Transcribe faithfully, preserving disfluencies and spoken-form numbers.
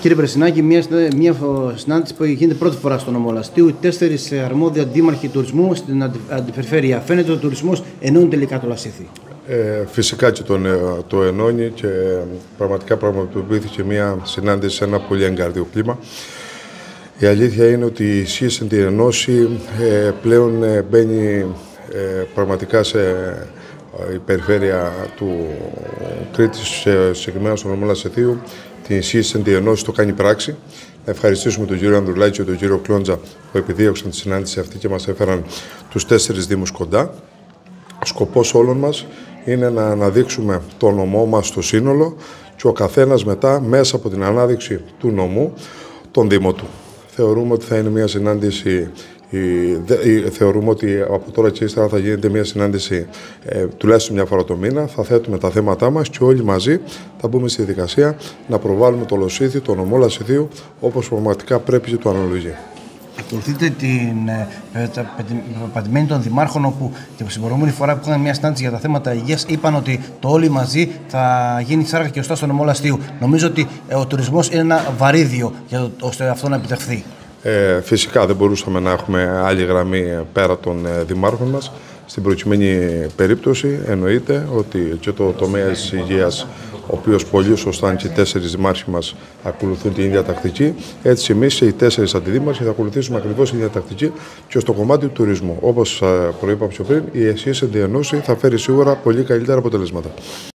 Κύριε Πρεσινάκη, μια, μια συνάντηση που γίνεται πρώτη φορά στον νομό Λαστείου. Οι τέσσερις αρμόδιοι αντίμαρχοι τουρισμού στην αντι, αντιπεριφέρεια. Φαίνεται ότι ο τουρισμός ενώνει τελικά το Λασίθι. Ε, φυσικά και τον, το ενώνει και πραγματικά πραγματοποιήθηκε μια συνάντηση σε ένα πολύ εγκάρδιο κλίμα. Η αλήθεια είναι ότι η ΣΥΣ την ενώση ε, πλέον ε, μπαίνει ε, πραγματικά σε η περιφέρεια του Κρήτης, συγκεκριμένα στον νομό Λασιθίου. Την ΣΥΣ την ενώση το κάνει πράξη. Να ευχαριστήσουμε τον κύριο Ανδρουλάκη και τον κύριο Κλόντζα που επιδίωξαν τη συνάντηση αυτή και μας έφεραν τους τέσσερις δήμους κοντά. Ο σκοπός όλων μας είναι να αναδείξουμε το νομό μας στο σύνολο και ο καθένας μετά μέσα από την ανάδειξη του νομού τον δήμο του. Θεωρούμε ότι θα είναι μια συνάντηση, θεωρούμε ότι από τώρα και ύστερα θα γίνεται μια συνάντηση ε, τουλάχιστον μια φορά το μήνα. Θα θέτουμε τα θέματά μας και όλοι μαζί θα μπούμε στη διαδικασία να προβάλλουμε το Λασίθι, το νομό Λασιθίου, όπως πραγματικά πρέπει και το αναλογεί. Ακολουθείτε την πατημένη των δημάρχων, όπου την προηγούμενη φορά που είχαν μια συνάντηση για τα θέματα υγείας είπαν ότι το όλοι μαζί θα γίνει σάρκα και οστά στο νομό Λαστείου. Νομίζω ότι ο τουρισμός είναι ένα βαρύδιο για το, ώστε αυτό να επιτευχθεί. Ε, φυσικά δεν μπορούσαμε να έχουμε άλλη γραμμή πέρα των δημάρχων μας. Στην προκειμένη περίπτωση εννοείται ότι και το τομέα της υγείας, ο οποίος πολύ σωστά και οι τέσσερις δημάρχοι μας ακολουθούν την ίδια τακτική, έτσι εμείς οι τέσσερις αντιδήμαρχοι θα ακολουθήσουμε ακριβώς την ίδια τακτική και στο κομμάτι του τουρισμού. Όπως προείπαμε πιο πριν, η ΣΥΣ θα φέρει σίγουρα πολύ καλύτερα αποτελέσματα.